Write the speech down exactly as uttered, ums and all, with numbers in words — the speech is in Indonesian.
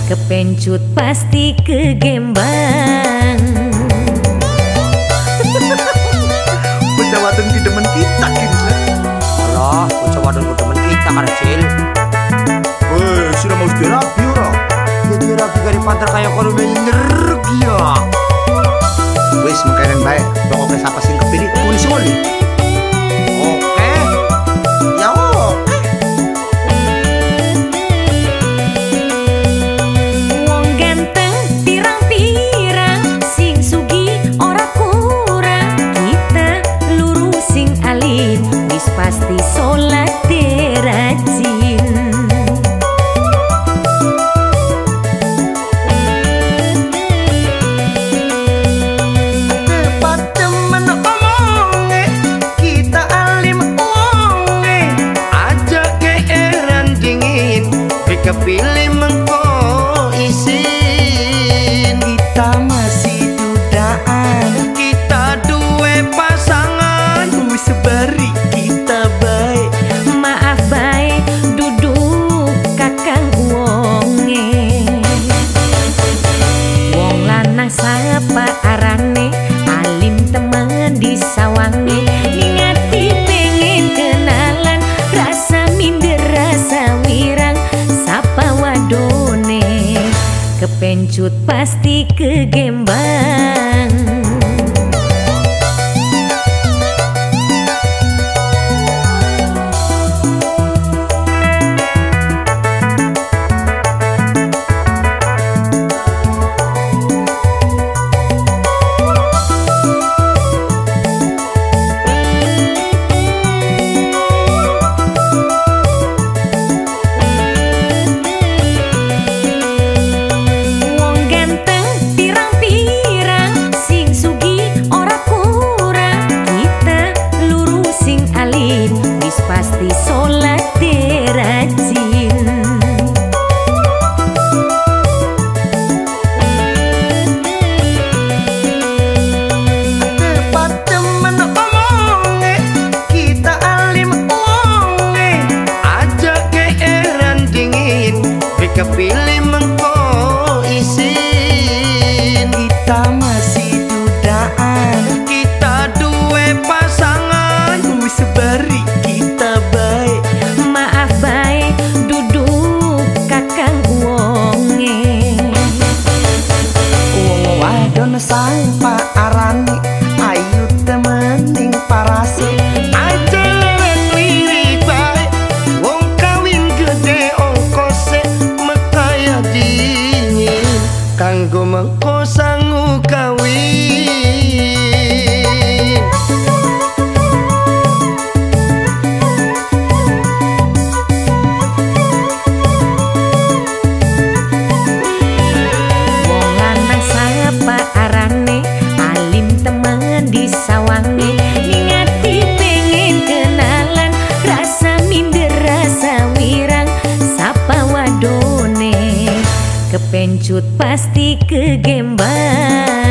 kepencut pasti kegembang. Bocah wadon ki demen kita kini. Alah, bocah wadon ku demen kita kan Cil. Weh, sudah mau terapi ora? Ya terapi kari pantar kayak kono energi ya. Wes makanan baik, pokoknya siapa sing kepilih kunis oli. Oke. Ya oke. Wong ganteng pirang-pirang, sing sugi ora kurang. Kita lurus sing alit, wis pasti sholat derajin. Kepilih mengko isin. Kita masih dudaan, kita duwe pasangan. Wis sebari kita baik. Maaf bae duduk kakang wonge. Wong lanang sapa arane, alim temen di sawange. Ngati pengen kenalan, rasa minder rasa wirang. Sapa wadone, kepencut pasti kegembang. Pasti sholat derajin. Tepat temen omonge, kita alim wonge. Aja keeran dingin, kepilih mengko isin. Kita masih dudaan, kita duwe pasangan. Wis sebari kita baik. Maaf bae duduk kakang wonge. Wong wadon sampa arani, ayu temening parase. Aja lirik bae, wong kawin gede ongkose. Mekaya dingin, kanggo mengko sangu kawin. Kepencut pasti kegembang.